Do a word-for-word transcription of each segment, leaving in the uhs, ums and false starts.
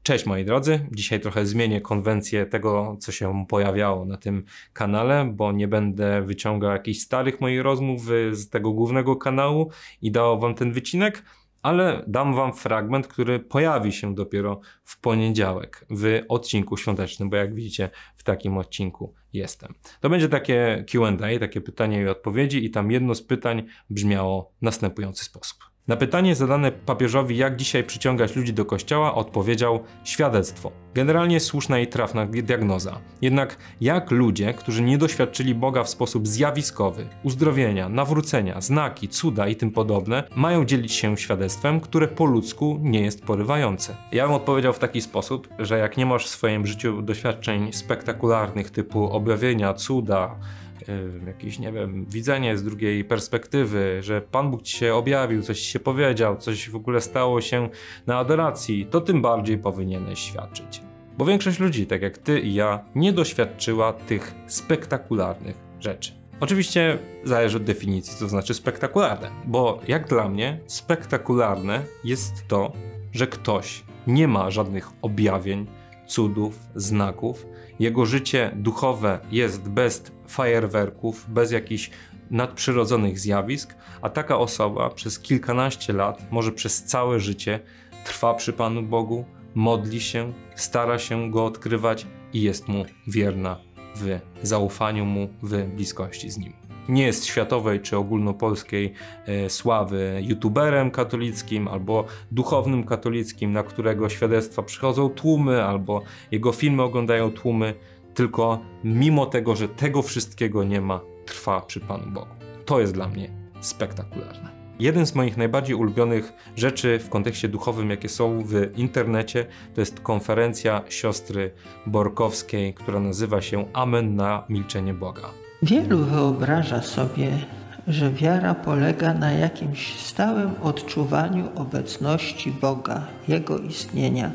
Cześć moi drodzy, dzisiaj trochę zmienię konwencję tego, co się pojawiało na tym kanale, bo nie będę wyciągał jakichś starych moich rozmów z tego głównego kanału i dał wam ten wycinek, ale dam wam fragment, który pojawi się dopiero w poniedziałek w odcinku świątecznym, bo jak widzicie w takim odcinku jestem. To będzie takie Q and A, takie pytania i odpowiedzi i tam jedno z pytań brzmiało w następujący sposób. Na pytanie zadane papieżowi, jak dzisiaj przyciągać ludzi do kościoła, odpowiedział: świadectwo. Generalnie słuszna i trafna diagnoza. Jednak jak ludzie, którzy nie doświadczyli Boga w sposób zjawiskowy, uzdrowienia, nawrócenia, znaki, cuda i tym podobne, mają dzielić się świadectwem, które po ludzku nie jest porywające? Ja bym odpowiedział w taki sposób, że jak nie masz w swoim życiu doświadczeń spektakularnych typu objawienia, cuda, jakieś, nie wiem, widzenie z drugiej perspektywy, że Pan Bóg ci się objawił, coś ci się powiedział, coś w ogóle stało się na adoracji, to tym bardziej powinieneś świadczyć. Bo większość ludzi, tak jak ty i ja, nie doświadczyła tych spektakularnych rzeczy. Oczywiście zależy od definicji, co znaczy spektakularne, bo jak dla mnie spektakularne jest to, że ktoś nie ma żadnych objawień, cudów, znaków, jego życie duchowe jest bez fajerwerków, bez jakichś nadprzyrodzonych zjawisk, a taka osoba przez kilkanaście lat, może przez całe życie trwa przy Panu Bogu, modli się, stara się Go odkrywać i jest Mu wierna w zaufaniu Mu, w bliskości z Nim. Nie jest światowej czy ogólnopolskiej e, sławy youtuberem katolickim albo duchownym katolickim, na którego świadectwa przychodzą tłumy albo jego filmy oglądają tłumy, tylko mimo tego, że tego wszystkiego nie ma, trwa przy Panu Bogu. To jest dla mnie spektakularne. Jeden z moich najbardziej ulubionych rzeczy w kontekście duchowym, jakie są w internecie, to jest konferencja siostry Borkowskiej, która nazywa się Amen na milczenie Boga. Wielu wyobraża sobie, że wiara polega na jakimś stałym odczuwaniu obecności Boga, Jego istnienia.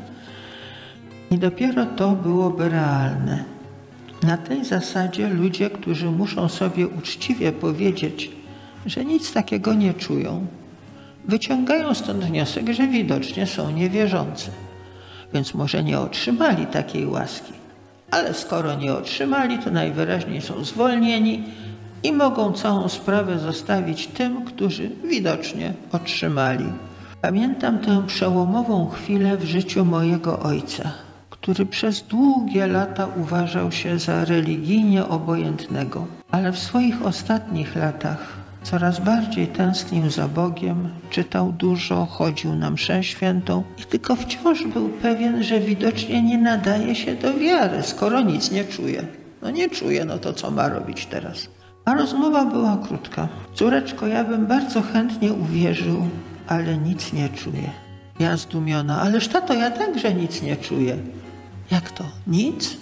I dopiero to byłoby realne. Na tej zasadzie ludzie, którzy muszą sobie uczciwie powiedzieć, że nic takiego nie czują, wyciągają stąd wniosek, że widocznie są niewierzący. Więc może nie otrzymali takiej łaski. Ale skoro nie otrzymali, to najwyraźniej są zwolnieni i mogą całą sprawę zostawić tym, którzy widocznie otrzymali. Pamiętam tę przełomową chwilę w życiu mojego ojca, który przez długie lata uważał się za religijnie obojętnego, ale w swoich ostatnich latach coraz bardziej tęsknił za Bogiem, czytał dużo, chodził na mszę świętą i tylko wciąż był pewien, że widocznie nie nadaje się do wiary, skoro nic nie czuje. No nie czuje, no to co ma robić teraz? A rozmowa była krótka. Córeczko, ja bym bardzo chętnie uwierzył, ale nic nie czuję. Ja zdumiona, ależ tato, ja także nic nie czuję. Jak to? Nic?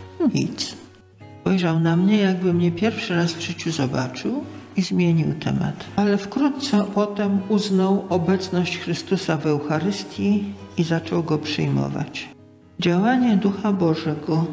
Nic. Spojrzał na mnie, jakby mnie pierwszy raz w życiu zobaczył i zmienił temat. Ale wkrótce potem uznał obecność Chrystusa w Eucharystii i zaczął Go przyjmować. Działanie Ducha Bożego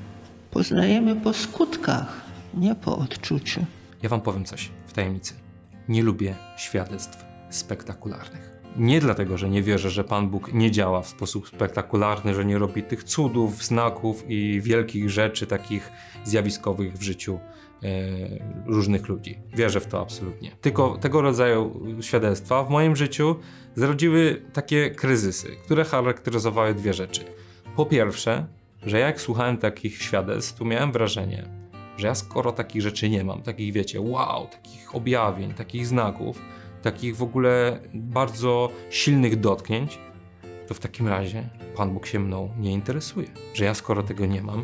poznajemy po skutkach, nie po odczuciu. Ja wam powiem coś w tajemnicy. Nie lubię świadectw spektakularnych. Nie dlatego, że nie wierzę, że Pan Bóg nie działa w sposób spektakularny, że nie robi tych cudów, znaków i wielkich rzeczy takich zjawiskowych w życiu e, różnych ludzi. Wierzę w to absolutnie. Tylko tego rodzaju świadectwa w moim życiu zrodziły takie kryzysy, które charakteryzowały dwie rzeczy. Po pierwsze, że jak słuchałem takich świadectw, to miałem wrażenie, że ja skoro takich rzeczy nie mam, takich wiecie, wow, takich objawień, takich znaków, takich w ogóle bardzo silnych dotknięć, to w takim razie Pan Bóg się mną nie interesuje. Że ja skoro tego nie mam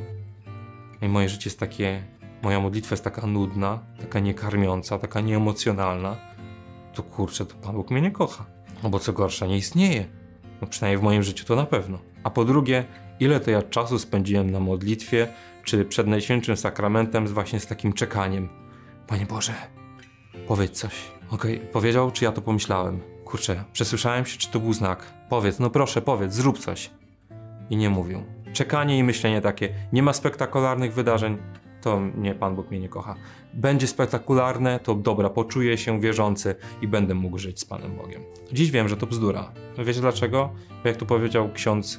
i moje życie jest takie, moja modlitwa jest taka nudna, taka niekarmiąca, taka nieemocjonalna, to kurczę, to Pan Bóg mnie nie kocha. No bo co gorsza, nie istnieje. No przynajmniej w moim życiu to na pewno. A po drugie, ile to ja czasu spędziłem na modlitwie, czy przed Najświętszym Sakramentem właśnie z takim czekaniem. Panie Boże, powiedz coś. Okej, okay, powiedział, czy ja to pomyślałem? Kurczę, przesłyszałem się, czy to był znak? Powiedz, no proszę, powiedz, zrób coś. I nie mówił. Czekanie i myślenie takie, nie ma spektakularnych wydarzeń, to nie, Pan Bóg mnie nie kocha. Będzie spektakularne, to dobra, poczuję się wierzący i będę mógł żyć z Panem Bogiem. Dziś wiem, że to bzdura. Wiecie dlaczego? Bo jak tu powiedział ksiądz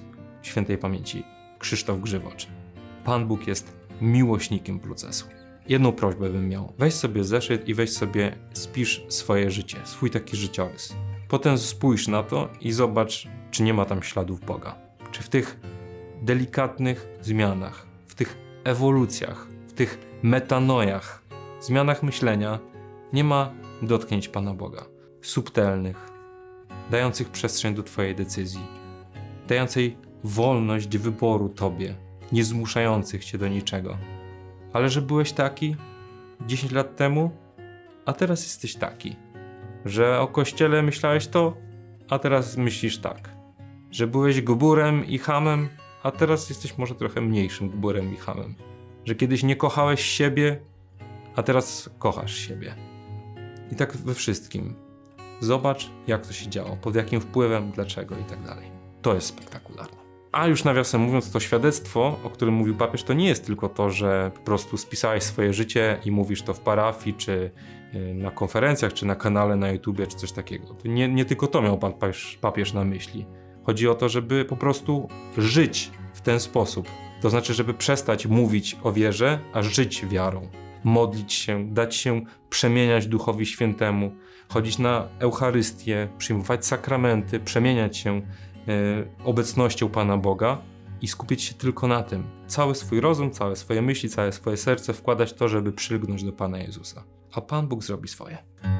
świętej pamięci Krzysztof Grzywocz. Pan Bóg jest miłośnikiem procesu. Jedną prośbę bym miał. Weź sobie zeszyt i weź sobie, spisz swoje życie, swój taki życiorys. Potem spójrz na to i zobacz, czy nie ma tam śladów Boga. Czy w tych delikatnych zmianach, w tych ewolucjach, w tych metanojach, zmianach myślenia nie ma dotknięć Pana Boga. Subtelnych, dających przestrzeń do Twojej decyzji, dającej wolność wyboru Tobie, nie zmuszających Cię do niczego. Ale że byłeś taki dziesięć lat temu, a teraz jesteś taki. Że o Kościele myślałeś to, a teraz myślisz tak. Że byłeś gburem i chamem, a teraz jesteś może trochę mniejszym gburem i chamem. Że kiedyś nie kochałeś siebie, a teraz kochasz siebie. I tak we wszystkim. Zobacz, jak to się działo, pod jakim wpływem, dlaczego i tak dalej. To jest spektakularne. A już nawiasem mówiąc, to świadectwo, o którym mówił papież, to nie jest tylko to, że po prostu spisałeś swoje życie i mówisz to w parafii, czy na konferencjach, czy na kanale na YouTubie, czy coś takiego. To nie, nie tylko to miał pan papież, papież na myśli. Chodzi o to, żeby po prostu żyć w ten sposób. To znaczy, żeby przestać mówić o wierze, a żyć wiarą. Modlić się, dać się przemieniać Duchowi Świętemu, chodzić na Eucharystię, przyjmować sakramenty, przemieniać się obecnością Pana Boga i skupić się tylko na tym. Cały swój rozum, całe swoje myśli, całe swoje serce wkładać w to, żeby przylgnąć do Pana Jezusa. A Pan Bóg zrobi swoje.